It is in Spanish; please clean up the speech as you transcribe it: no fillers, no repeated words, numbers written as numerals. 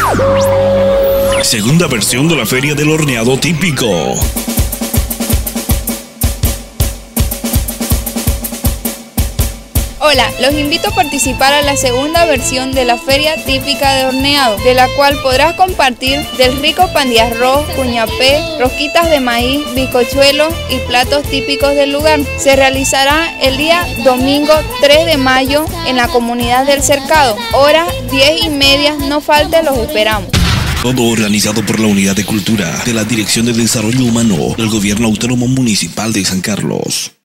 Segunda versión de la Feria del Horneado Típico. Hola, los invito a participar a la segunda versión de la Feria Típica de Horneado, de la cual podrás compartir del rico pan de arroz, cuñapé, rosquitas de maíz, bizcochuelos y platos típicos del lugar. Se realizará el día domingo 3 de mayo en la comunidad del Cercado. Horas 10:30, no falte, los esperamos. Todo organizado por la Unidad de Cultura de la Dirección de Desarrollo Humano del Gobierno Autónomo Municipal de San Carlos.